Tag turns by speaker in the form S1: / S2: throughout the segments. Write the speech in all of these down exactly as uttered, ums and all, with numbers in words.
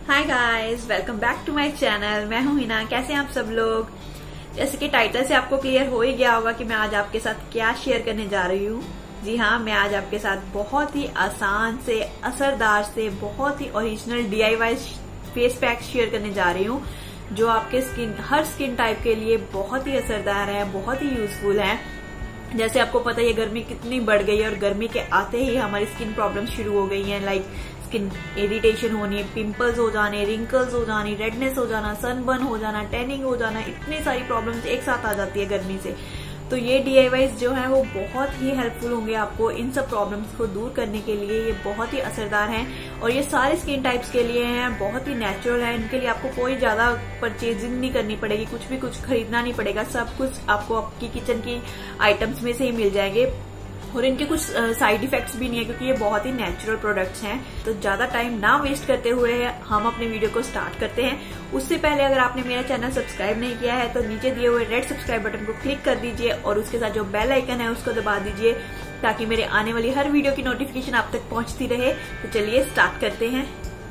S1: Hi guys, welcome back to my channel. मैं हूं हिना। कैसे हैं आप सब लोग? जैसे कि टाइटल से आपको क्लियर हो ही गया होगा कि मैं आज आपके साथ क्या शेयर करने जा रही हूँ। जी हाँ, मैं आज आपके साथ बहुत ही आसान से, असरदार से, बहुत ही original DIY face pack share करने जा रही हूँ, जो आपके स्किन हर स्किन टाइप के लिए बहुत ही असरदार है, बहुत ही यूजफुल है। जैसे आपको पता है गर्मी कितनी बढ़ गई है और गर्मी के आते ही हमारी स्किन प्रॉब्लम शुरू हो गई हैं। लाइक स्किन इरिटेशन होनी, पिंपल्स हो जाने, रिंकल्स हो जानी, रेडनेस हो जाना, सनबर्न हो जाना, टैनिंग हो जाना, इतनी सारी प्रॉब्लम्स एक साथ आ जाती है गर्मी से। तो ये डीआईवाईज जो है वो बहुत ही हेल्पफुल होंगे आपको इन सब प्रॉब्लम्स को दूर करने के लिए। ये बहुत ही असरदार हैं और ये सारे स्किन टाइप्स के लिए हैं, बहुत ही नेचुरल है। इनके लिए आपको कोई ज्यादा परचेजिंग नहीं करनी पड़ेगी, कुछ भी कुछ खरीदना नहीं पड़ेगा। सब कुछ आपको आपकी किचन की आइटम्स में से ही मिल जाएंगे और इनके कुछ साइड इफेक्ट्स भी नहीं है, क्योंकि ये बहुत ही नेचुरल प्रोडक्ट्स हैं। तो ज्यादा टाइम ना वेस्ट करते हुए हम अपने वीडियो को स्टार्ट करते हैं। उससे पहले अगर आपने मेरा चैनल सब्सक्राइब नहीं किया है तो नीचे दिए हुए रेड सब्सक्राइब बटन को क्लिक कर दीजिए और उसके साथ जो बेल आइकन है उसको दबा दीजिए, ताकि मेरे आने वाली हर वीडियो की नोटिफिकेशन आप तक पहुंचती रहे। तो चलिए स्टार्ट करते हैं।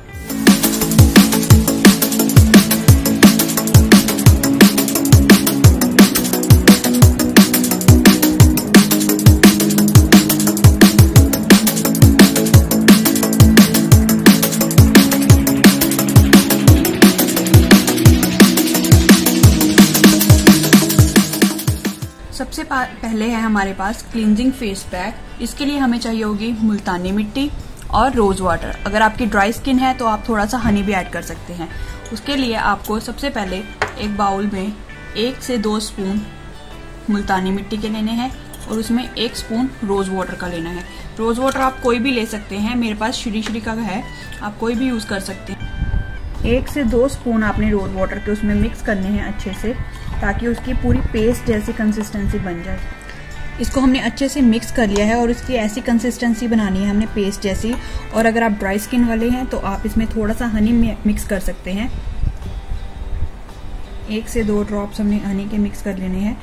S1: सबसे पहले है हमारे पास क्लींजिंग फेस पैक। इसके लिए हमें चाहिए होगी मुल्तानी मिट्टी और रोज वाटर। अगर आपकी ड्राई स्किन है तो आप थोड़ा सा हनी भी ऐड कर सकते हैं। उसके लिए आपको सबसे पहले एक बाउल में एक से दो स्पून मुल्तानी मिट्टी के लेने हैं और उसमें एक स्पून रोज वाटर का लेना है। रोज वाटर आप कोई भी ले सकते हैं, मेरे पास श्री श्री का है, आप कोई भी यूज कर सकते हैं। एक से दो स्पून आपने रोज वाटर के उसमें मिक्स करने हैं अच्छे से, ताकि उसकी पूरी पेस्ट जैसी कंसिस्टेंसी बन जाए। इसको हमने अच्छे से मिक्स कर लिया है और उसकी ऐसी कंसिस्टेंसी बनानी है हमने पेस्ट जैसी। और अगर आप ड्राई स्किन वाले हैं तो आप इसमें थोड़ा सा हनी मिक्स कर सकते हैं। एक से दो ड्रॉप्स हमने हनी के मिक्स कर लेने हैं।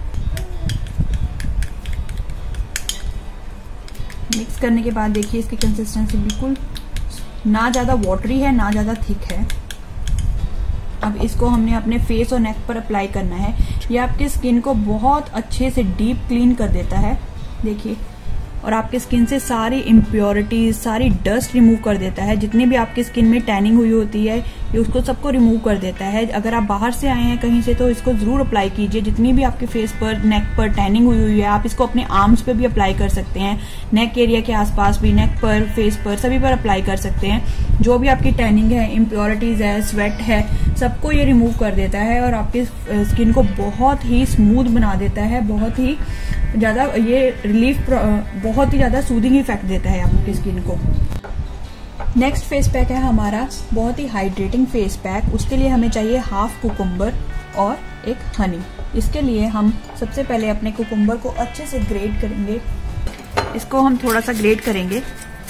S1: मिक्स करने के बाद देखिए इसकी कंसिस्टेंसी बिल्कुल ना ज्यादा वाटरी है ना ज्यादा थिक है। अब इसको हमने अपने फेस और नेक पर अप्लाई करना है। ये आपके स्किन को बहुत अच्छे से डीप क्लीन कर देता है, देखिए, और आपके स्किन से सारी इम्प्योरिटीज, सारी डस्ट रिमूव कर देता है। जितनी भी आपकी स्किन में टैनिंग हुई होती है ये उसको सबको रिमूव कर देता है। अगर आप बाहर से आए हैं कहीं से तो इसको जरूर अप्लाई कीजिए। जितनी भी आपके फेस पर, नेक पर टैनिंग हुई हुई है आप इसको अपने आर्म्स पे भी अप्लाई कर सकते हैं, नेक एरिया के आसपास भी, नेक पर, फेस पर, सभी पर अप्लाई कर सकते हैं। जो भी आपकी टैनिंग है, इम्प्योरिटीज है, स्वेट है, सबको ये रिमूव कर देता है और आपकी स्किन को बहुत ही स्मूथ बना देता है। बहुत ही ज्यादा ये रिलीफ, बहुत ही ज्यादा सूदिंग इफेक्ट देता है आपकी स्किन को। नेक्स्ट फेस पैक है हमारा बहुत ही हाइड्रेटिंग फेस पैक। उसके लिए हमें चाहिए हाफ कुकुम्बर और एक हनी। इसके लिए हम सबसे पहले अपने कुकुम्बर को अच्छे से ग्रेट करेंगे। इसको हम थोड़ा सा ग्रेट करेंगे।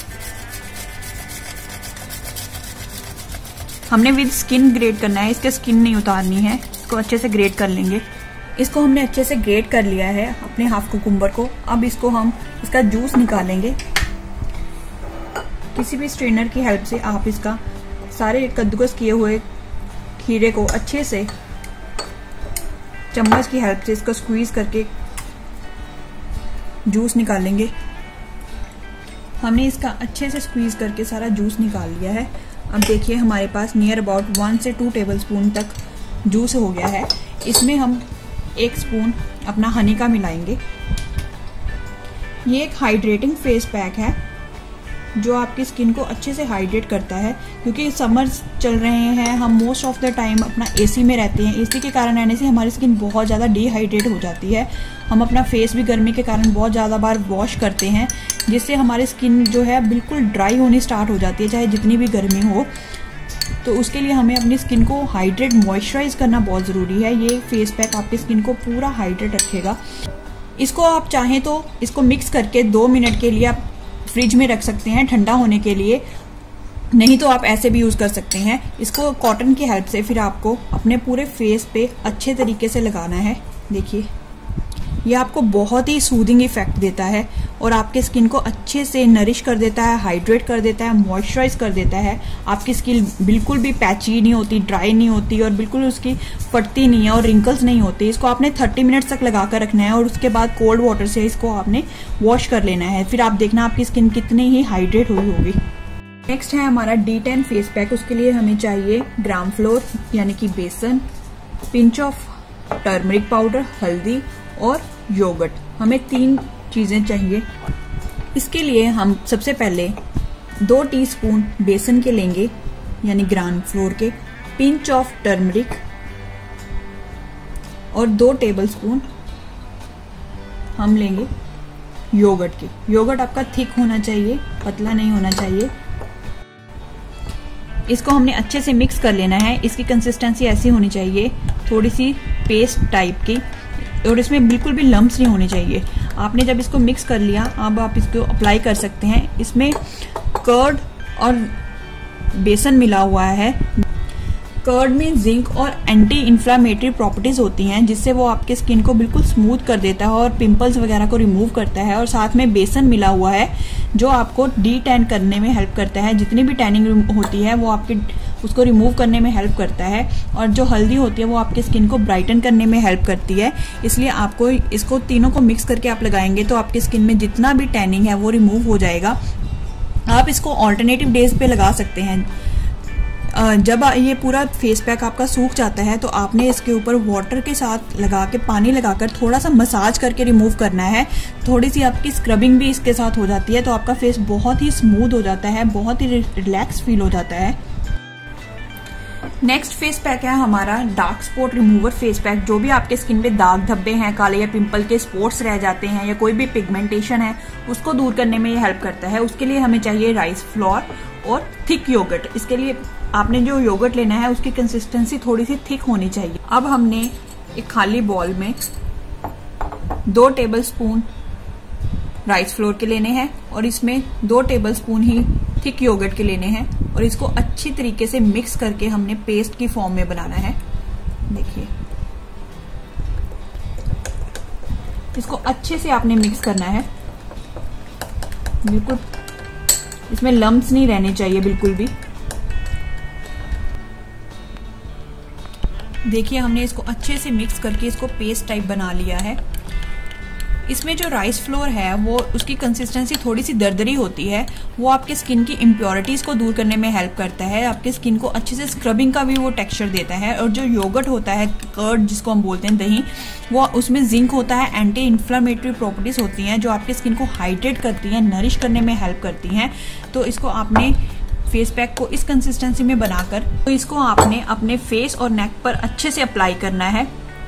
S1: हमने विद स्किन ग्रेट करना है, इसके स्किन नहीं उतारनी है। इसको अच्छे से ग्रेट कर लेंगे। इसको हमने अच्छे से ग्रेट कर लिया है अपने हाफ कुकुम्बर को। अब इसको हम इसका जूस निकालेंगे। किसी भी स्ट्रेनर की हेल्प से आप इसका सारे कद्दूकस किए हुए खीरे को अच्छे से चम्मच की हेल्प से इसको स्क्वीज करके जूस निकालेंगे। हमने इसका अच्छे से स्क्वीज करके सारा जूस निकाल लिया है। अब देखिए हमारे पास नियर अबाउट वन से टू टेबलस्पून तक जूस हो गया है। इसमें हम एक स्पून अपना हनी का मिलाएंगे। ये एक हाइड्रेटिंग फेस पैक है जो आपकी स्किन को अच्छे से हाइड्रेट करता है, क्योंकि समर्स चल रहे हैं, हम मोस्ट ऑफ द टाइम अपना एसी में रहते हैं। एसी के कारण रहने से हमारी स्किन बहुत ज़्यादा डिहाइड्रेट हो जाती है। हम अपना फेस भी गर्मी के कारण बहुत ज़्यादा बार वॉश करते हैं, जिससे हमारी स्किन जो है बिल्कुल ड्राई होनी स्टार्ट हो जाती है, चाहे जितनी भी गर्मी हो। तो उसके लिए हमें अपनी स्किन को हाइड्रेट, मॉइस्चराइज करना बहुत ज़रूरी है। ये फेस पैक आपकी स्किन को पूरा हाइड्रेट रखेगा। इसको आप चाहें तो इसको मिक्स करके दो मिनट के लिए आप फ्रिज में रख सकते हैं ठंडा होने के लिए, नहीं तो आप ऐसे भी यूज कर सकते हैं। इसको कॉटन की हेल्प से फिर आपको अपने पूरे फेस पे अच्छे तरीके से लगाना है। देखिए
S2: ये आपको बहुत ही सूदिंग इफेक्ट देता है और आपके स्किन को अच्छे से नरिश कर देता है, हाइड्रेट कर देता है, मॉइस्चराइज कर देता है। आपकी स्किन बिल्कुल भी पैची नहीं होती, ड्राई नहीं होती और बिल्कुल उसकी फटती नहीं है और रिंकल्स नहीं होती। इसको आपने थर्टी मिनट्स तक लगा कर रखना है और उसके बाद कोल्ड वाटर से इसको आपने वॉश कर लेना है। फिर आप देखना आपकी स्किन कितनी ही हाइड्रेट हुई होगी। नेक्स्ट है हमारा डी टेन फेस पैक। उसके लिए हमें चाहिए ग्राम फ्लोर यानी कि बेसन, पिंच ऑफ टर्मरिक पाउडर, हल्दी और योगर्ट। हमें तीन चीजें चाहिए। इसके लिए हम सबसे पहले दो टीस्पून बेसन के लेंगे यानी ग्राम फ्लोर के, पिंच ऑफ टर्मरिक और दो टेबलस्पून हम लेंगे योगर्ट के। योगर्ट आपका थिक होना चाहिए, पतला नहीं होना चाहिए। इसको हमने अच्छे से मिक्स कर लेना है। इसकी कंसिस्टेंसी ऐसी होनी चाहिए, थोड़ी सी पेस्ट टाइप की, और इसमें बिल्कुल भी लम्प्स नहीं होने चाहिए। आपने जब इसको मिक्स कर लिया, अब आप इसको अप्लाई कर सकते हैं। इसमें कर्ड और बेसन मिला हुआ है। कर्ड में जिंक और एंटी इन्फ्लामेटरी प्रॉपर्टीज होती हैं, जिससे वो आपके स्किन को बिल्कुल स्मूथ कर देता है और पिंपल्स वगैरह को रिमूव करता है। और साथ में बेसन मिला हुआ है जो आपको डी टैन करने में हेल्प करता है। जितनी भी टैनिंग होती है वो आपके उसको रिमूव करने में हेल्प करता है। और जो हल्दी होती है वो आपके स्किन को ब्राइटन करने में हेल्प करती है। इसलिए आपको इसको तीनों को मिक्स करके आप लगाएंगे तो आपकी स्किन में जितना भी टैनिंग है वो रिमूव हो जाएगा। आप इसको ऑल्टरनेटिव डेज पे लगा सकते हैं। जब ये पूरा फेस पैक आपका सूख जाता है तो आपने इसके ऊपर वाटर के साथ लगा के, पानी लगाकर थोड़ा सा मसाज करके रिमूव करना है। थोड़ी सी आपकी स्क्रबिंग भी इसके साथ हो जाती है तो आपका फेस बहुत ही स्मूथ हो जाता है, बहुत ही रिलैक्स फील हो जाता है। नेक्स्ट फेस पैक है हमारा dark spot remover face pack. जो भी आपके स्किन पे दाग धब्बे हैं, काले या पिंपल के स्पॉट्स रह जाते हैं या कोई भी पिगमेंटेशन है, उसको दूर करने में ये हेल्प करता है। उसके लिए हमें चाहिए राइस फ्लोर और थिक योगर्ट। इसके लिए आपने जो योगर्ट लेना है उसकी कंसिस्टेंसी थोड़ी सी थिक होनी चाहिए। अब हमने एक खाली बॉल में दो टेबलस्पून राइस फ्लोर के लेने हैं और इसमें दो टेबलस्पून ही थिक योगर्ट के लेने हैं और इसको अच्छी तरीके से मिक्स करके हमने पेस्ट की फॉर्म में बनाना है। देखिए, इसको अच्छे से आपने मिक्स करना है। बिल्कुल इसमें लम्प्स नहीं रहने चाहिए बिल्कुल भी। देखिए, हमने इसको अच्छे से मिक्स करके इसको पेस्ट टाइप बना लिया है। इसमें जो राइस फ्लोर है वो उसकी कंसिस्टेंसी थोड़ी सी दरदरी होती है। वो आपके स्किन की इम्प्योरिटीज को दूर करने में हेल्प करता है। आपके स्किन को अच्छे से स्क्रबिंग का भी वो टेक्सचर देता है। और जो योगर्ट होता है, कर्ड जिसको हम बोलते हैं, दही, वो उसमें जिंक होता है, एंटी इन्फ्लामेटरी प्रॉपर्टीज होती हैं जो आपके स्किन को हाइड्रेट करती हैं, नरिश करने में हेल्प करती हैं। तो इसको आपने फेस पैक को इस कंसिस्टेंसी में बनाकर तो इसको आपने अपने फेस और नेक पर अच्छे से अप्लाई करना है।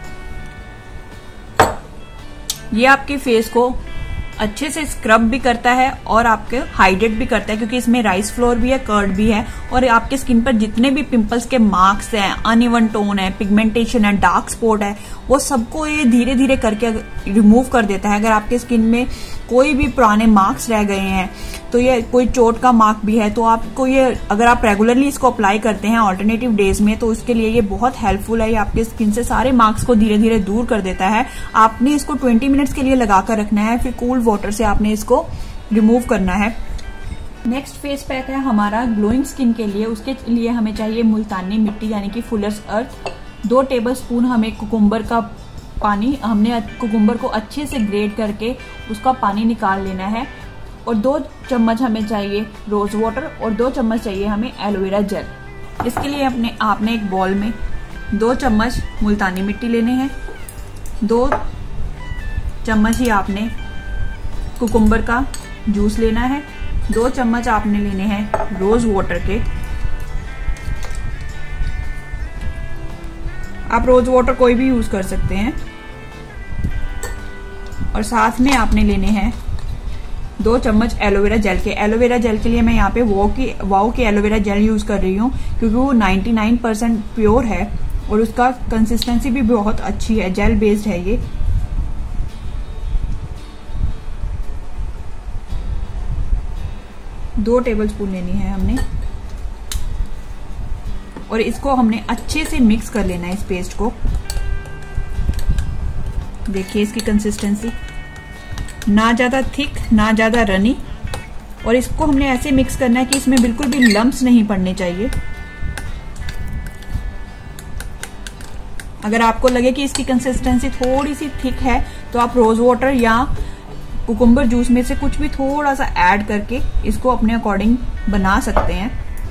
S2: ये आपके फेस को अच्छे से स्क्रब भी करता है और आपके हाइड्रेट भी करता है, क्योंकि इसमें राइस फ्लोर भी है, कर्ड भी है। और आपके स्किन पर जितने भी पिंपल्स के मार्क्स हैं, अनइवन टोन है, पिगमेंटेशन है, डार्क स्पॉट है, वो सबको ये धीरे धीरे करके रिमूव कर देता है। अगर आपके स्किन में कोई भी पुराने मार्क्स रह गए हैं, तो ये कोई चोट का मार्क भी है, तो आपको ये, अगर आप रेगुलरली इसको अप्लाई करते हैं ऑल्टरनेटिव डेज में, तो उसके लिए ये बहुत हेल्पफुल है। ये आपके स्किन से सारे मार्क्स को धीरे धीरे दूर कर देता है। आपने इसको ट्वेंटी मिनट्स के लिए लगाकर रखना है, फिर कूल वाटर से आपने इसको रिमूव करना है। नेक्स्ट फेस पैक है हमारा ग्लोइंग स्किन के लिए। उसके लिए हमें चाहिए मुल्तानी मिट्टी यानी कि फुलर्स अर्थ। दो टेबल स्पून हमें कुकुम्बर का पानी, हमने कुकुम्बर को अच्छे से ग्रेट करके उसका पानी निकाल लेना है। और दो चम्मच हमें चाहिए रोज वाटर और दो चम्मच चाहिए हमें एलोवेरा जेल। इसके लिए अपने आपने एक बॉल में दो चम्मच मुल्तानी मिट्टी लेने हैं, दो चम्मच ही आपने कुकुम्बर का जूस लेना है, दो चम्मच आपने लेने हैं रोज वाटर के। आप रोज वाटर कोई भी यूज कर सकते हैं। और साथ में आपने लेने हैं दो चम्मच एलोवेरा जेल के। एलोवेरा जेल के लिए मैं यहाँ पे वाओ की वाओ की एलोवेरा जेल यूज कर रही हूँ, क्योंकि वो निन्यानवे परसेंट प्योर है और उसका कंसिस्टेंसी भी बहुत अच्छी है, जेल बेस्ड है ये। दो टेबलस्पून लेनी है हमने और इसको हमने अच्छे से मिक्स कर लेना है इस पेस्ट को। देखिए इसकी कंसिस्टेंसी, ना ज्यादा थिक ना ज्यादा रनी, और इसको हमने ऐसे मिक्स करना है कि इसमें बिल्कुल भी लम्प्स नहीं पड़ने चाहिए। अगर आपको लगे कि इसकी कंसिस्टेंसी थोड़ी सी थिक है तो आप रोज वाटर या कुकुम्बर जूस में से कुछ भी थोड़ा सा ऐड करके इसको अपने अकॉर्डिंग बना सकते हैं।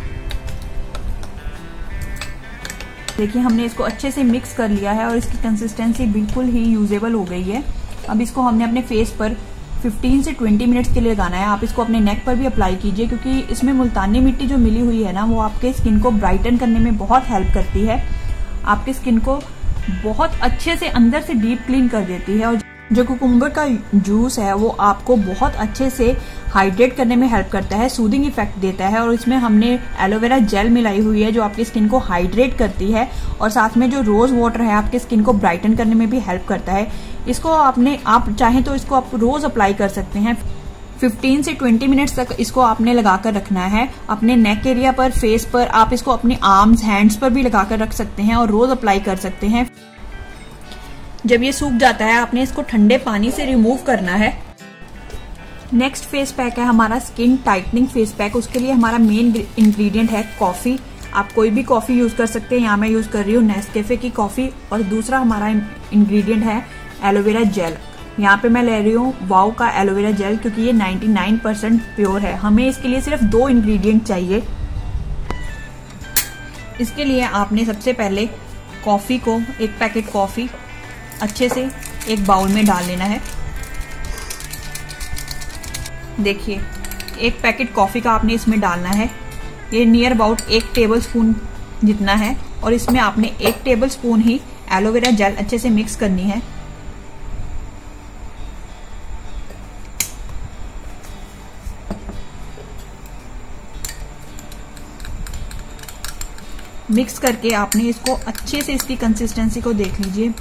S2: देखिए हमने इसको अच्छे से मिक्स कर लिया है और इसकी कंसिस्टेंसी बिल्कुल ही यूजेबल हो गई है। अब इसको हमने अपने फेस पर फिफ्टीन से ट्वेंटी मिनट्स के लिए लगाना है। आप इसको अपने नेक पर भी अप्लाई कीजिए, क्योंकि इसमें मुल्तानी मिट्टी जो मिली हुई है ना, वो आपके स्किन को ब्राइटन करने में बहुत हेल्प करती है, आपके स्किन को बहुत अच्छे से अंदर से डीप क्लीन कर देती है। और जो कुकुम्बर का जूस है वो आपको बहुत अच्छे से हाइड्रेट करने में हेल्प करता है, सूदिंग इफेक्ट देता है। और इसमें हमने एलोवेरा जेल मिलाई हुई है जो आपकी स्किन को हाइड्रेट करती है, और साथ में जो रोज वाटर है आपके स्किन को ब्राइटन करने में भी हेल्प करता है। इसको आपने आप चाहें तो इसको आप रोज अप्लाई कर सकते हैं। फिफ्टीन से ट्वेंटी मिनट्स तक इसको आपने लगाकर रखना है अपने नेक एरिया पर, फेस पर। आप इसको अपने आर्म्स, हैंड्स पर भी लगाकर रख सकते हैं और रोज अप्लाई कर सकते हैं। जब ये सूख जाता है आपने इसको ठंडे पानी से रिमूव करना है। नेक्स्ट फेस पैक है हमारा स्किन टाइटनिंग फेस पैक। उसके लिए हमारा मेन इंग्रेडिएंट है कॉफी। आप कोई भी कॉफी यूज कर सकते हैं, यहाँ मैं यूज कर रही हूँ नेस्कैफे की कॉफी। और दूसरा हमारा इंग्रेडिएंट है एलोवेरा जेल। यहाँ पे मैं ले रही हूँ वाओ का एलोवेरा जेल, क्योंकि ये नाइन्टी नाइन परसेंट प्योर है। हमें इसके लिए सिर्फ दो इंग्रेडिएंट चाहिए। इसके लिए आपने सबसे पहले कॉफी को, एक पैकेट कॉफी अच्छे से एक बाउल में डाल लेना है। देखिए एक पैकेट कॉफी का आपने इसमें डालना है। ये नियर अबाउट एक टेबल स्पून जितना है, और इसमें आपने एक टेबल स्पून ही एलोवेरा जेल अच्छे से मिक्स करनी है। मिक्स करके आपने इसको अच्छे से, इसकी कंसिस्टेंसी को देख लीजिए।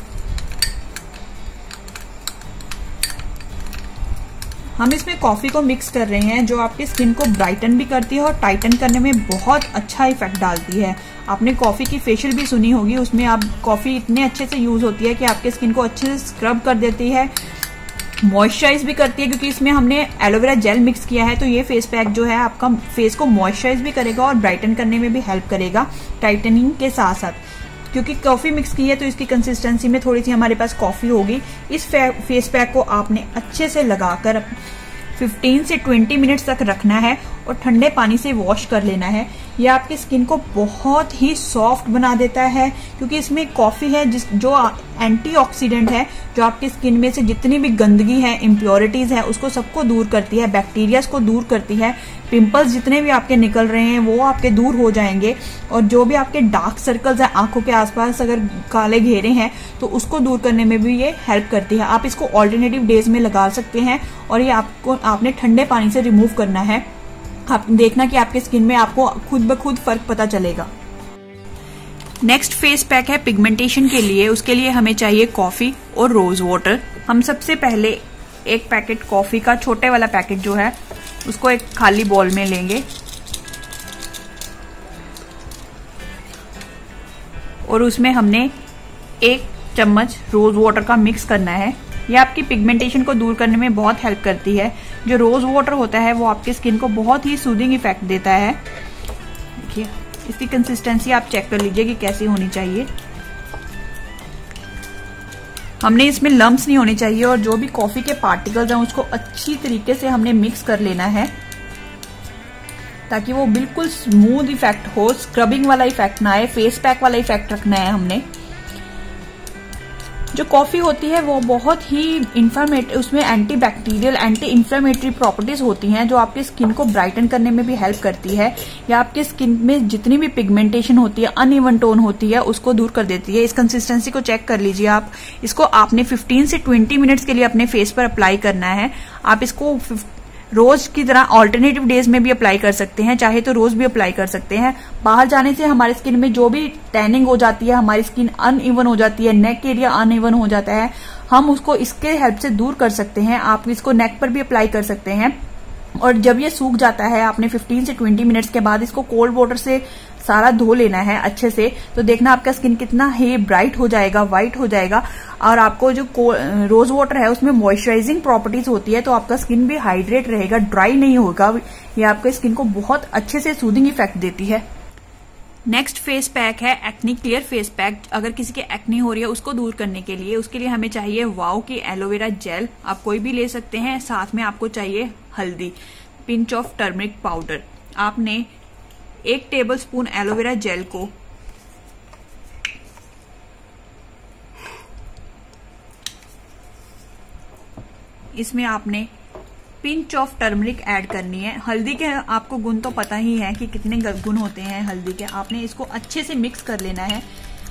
S2: हम इसमें कॉफी को मिक्स कर रहे हैं जो आपकी स्किन को ब्राइटन भी करती है और टाइटन करने में बहुत अच्छा इफेक्ट डालती है। आपने कॉफी की फेशियल भी सुनी होगी, उसमें आप कॉफी इतने अच्छे से यूज होती है कि आपके स्किन को अच्छे से स्क्रब कर देती है, मॉइस्चराइज भी करती है। क्योंकि इसमें हमने एलोवेरा जेल मिक्स किया है, तो ये फेस पैक जो है आपका फेस को मॉइस्चराइज भी करेगा और ब्राइटन करने में भी हेल्प करेगा टाइटनिंग के साथ साथ। क्योंकि कॉफी मिक्स की है तो इसकी कंसिस्टेंसी में थोड़ी सी हमारे पास कॉफी होगी। इस फेस पैक को आपने अच्छे से लगाकर फिफ्टीन से ट्वेंटी मिनट्स तक रखना है और ठंडे पानी से वॉश कर लेना है। ये आपकी स्किन को बहुत ही सॉफ्ट बना देता है, क्योंकि इसमें कॉफी है जिस जो एंटीऑक्सीडेंट है, जो आपकी स्किन में से जितनी भी गंदगी है, इम्प्योरिटीज है, उसको सबको दूर करती है, बैक्टीरियाज को दूर करती है। पिंपल्स जितने भी आपके निकल रहे हैं वो आपके दूर हो जाएंगे, और जो भी आपके डार्क सर्कल्स हैं आंखों के आसपास, अगर काले घेरे हैं तो उसको दूर करने में भी ये हेल्प करती है। आप इसको ऑल्टरनेटिव डेज में लगा सकते हैं, और ये आपको आपने ठंडे पानी से रिमूव करना है। आप देखना कि आपके स्किन में आपको खुद ब खुद फर्क पता चलेगा। नेक्स्ट फेस पैक है पिगमेंटेशन के लिए। उसके लिए हमें चाहिए कॉफी और रोज वाटर। हम सबसे पहले एक पैकेट कॉफी का, छोटे वाला पैकेट जो है, उसको एक खाली बॉल में लेंगे और उसमें हमने एक चम्मच रोज वाटर का मिक्स करना है। यह आपकी पिगमेंटेशन को दूर करने में बहुत हेल्प करती है। जो रोज वाटर होता है वो आपकी स्किन को बहुत ही सूदिंग इफेक्ट देता है। देखिए इसकी कंसिस्टेंसी आप चेक कर लीजिए कि कैसी होनी चाहिए। हमने इसमें लम्प्स नहीं होने चाहिए, और जो भी कॉफी के पार्टिकल्स हैं उसको अच्छी तरीके से हमने मिक्स कर लेना है, ताकि वो बिल्कुल स्मूथ इफेक्ट हो, स्क्रबिंग वाला इफेक्ट ना आए, फेस पैक वाला इफेक्ट रखना है हमने। जो कॉफी होती है वो बहुत ही इन्फ्लामेटरी, उसमें anti bacterial, anti inflammatory properties होती हैं जो आपकी स्किन को ब्राइटन करने में भी हेल्प करती है, या आपके स्किन में जितनी भी पिगमेंटेशन होती है, अनइवन टोन होती है, उसको दूर कर देती है। इस कंसिस्टेंसी को चेक कर लीजिए आप। इसको आपने फिफ्टीन से ट्वेंटी मिनट्स के लिए अपने फेस पर अप्लाई करना है। आप इसको रोज की तरह ऑल्टरनेटिव डेज में भी अप्लाई कर सकते हैं, चाहे तो रोज भी अप्लाई कर सकते हैं। बाहर जाने से हमारी स्किन में जो भी टैनिंग हो जाती है, हमारी स्किन अनइवन हो जाती है, नेक एरिया अनइवन हो जाता है, हम उसको इसके हेल्प से दूर कर सकते हैं। आप इसको नेक पर भी अप्लाई कर सकते हैं। और जब ये सूख जाता है, आपने फिफ्टीन से ट्वेंटी मिनट्स के बाद इसको कोल्ड वाटर से सारा धो लेना है अच्छे से। तो देखना आपका स्किन कितना ही ब्राइट हो जाएगा, व्हाइट हो जाएगा। और आपको जो रोज वाटर है उसमें मॉइस्चराइजिंग प्रॉपर्टीज होती है, तो आपका स्किन भी हाइड्रेट रहेगा, ड्राई नहीं होगा। ये आपके स्किन को बहुत अच्छे से सूदिंग इफेक्ट देती है। नेक्स्ट फेस पैक है एक्नी क्लियर फेस पैक। अगर किसी के एक्नी हो रही है उसको दूर करने के लिए, उसके लिए हमें चाहिए वाओ की एलोवेरा जेल, आप कोई भी ले सकते हैं। साथ में आपको चाहिए हल्दी, पिंच ऑफ टर्मरिक पाउडर। आपने एक टेबल स्पून एलोवेरा जेल को इसमें आपने पिंच ऑफ टर्मरिक ऐड करनी है। हल्दी के आपको गुण तो पता ही है कि कितने गुण होते हैं हल्दी के। आपने इसको अच्छे से मिक्स कर लेना है।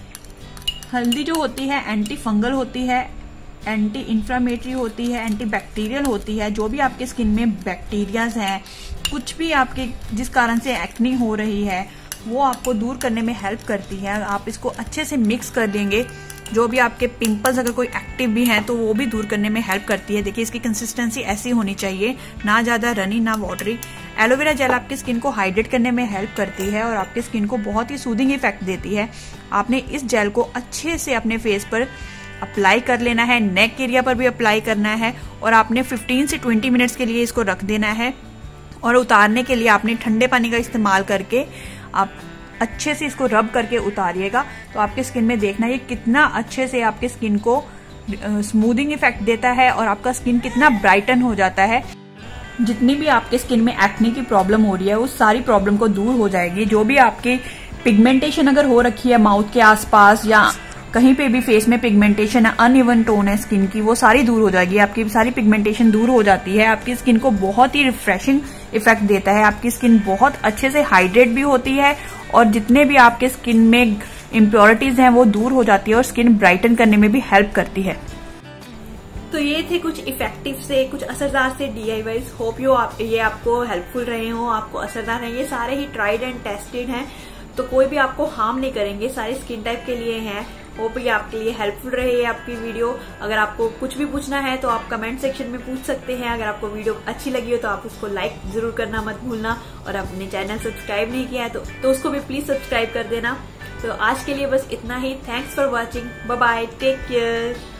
S2: हल्दी जो होती है एंटी फंगल होती है, एंटी इंफ्लामेटरी होती है, एंटी बैक्टीरियल होती है। जो भी आपके स्किन में बैक्टीरियाज हैं, कुछ भी आपके जिस कारण से एक्नी हो रही है, वो आपको दूर करने में हेल्प करती है। आप इसको अच्छे से मिक्स कर देंगे। जो भी आपके पिंपल्स अगर कोई एक्टिव भी हैं तो वो भी दूर करने में हेल्प करती है। देखिए इसकी कंसिस्टेंसी ऐसी होनी चाहिए, ना ज्यादा रनी ना वाटरी। एलोवेरा जेल आपकी स्किन को हाइड्रेट करने में हेल्प करती है और आपके स्किन को बहुत ही सूदिंग इफेक्ट देती है। आपने इस जेल को अच्छे से अपने फेस पर अप्लाई कर लेना है, नेक एरिया पर भी अप्लाई करना है और आपने फिफ्टीन से ट्वेंटी मिनट्स के लिए इसको रख देना है। और उतारने के लिए आपने ठंडे पानी का इस्तेमाल करके आप अच्छे से इसको रब करके उतारिएगा। तो आपके स्किन में देखना ये कितना अच्छे से आपके स्किन को स्मूदिंग इफेक्ट देता है और आपका स्किन कितना ब्राइटन हो जाता है। जितनी भी आपके स्किन में एक्ने की प्रॉब्लम हो रही है उस सारी प्रॉब्लम को दूर हो जाएगी। जो भी आपकी पिगमेंटेशन अगर हो रखी है माउथ के आसपास या कहीं पे भी फेस में पिगमेंटेशन है, अनइवन टोन है स्किन की, वो सारी दूर हो जाएगी। आपकी सारी पिगमेंटेशन दूर हो जाती है। आपकी स्किन को बहुत ही रिफ्रेशिंग इफेक्ट देता है। आपकी स्किन बहुत अच्छे से हाइड्रेट भी होती है और जितने भी आपके स्किन में इम्प्योरिटीज हैं वो दूर हो जाती है और स्किन ब्राइटन करने में भी हेल्प करती है।
S1: तो ये थे कुछ इफेक्टिव से, कुछ असरदार से डीआईवाईज। होप यू आप ये आपको हेल्पफुल रहे हो, आपको असरदार है। ये सारे ही ट्राइड एंड टेस्टेड हैं, तो कोई भी आपको हार्म नहीं करेंगे, सारे स्किन टाइप के लिए हैं। होप ये आपके लिए हेल्पफुल रहे ये आपकी वीडियो। अगर आपको कुछ भी पूछना है तो आप कमेंट सेक्शन में पूछ सकते हैं। अगर आपको वीडियो अच्छी लगी हो तो आप उसको लाइक जरूर करना मत भूलना, और अपने चैनल सब्सक्राइब नहीं किया है तो, तो उसको भी प्लीज सब्सक्राइब कर देना। तो आज के लिए बस इतना ही। Thanks for watching, bye bye, take care.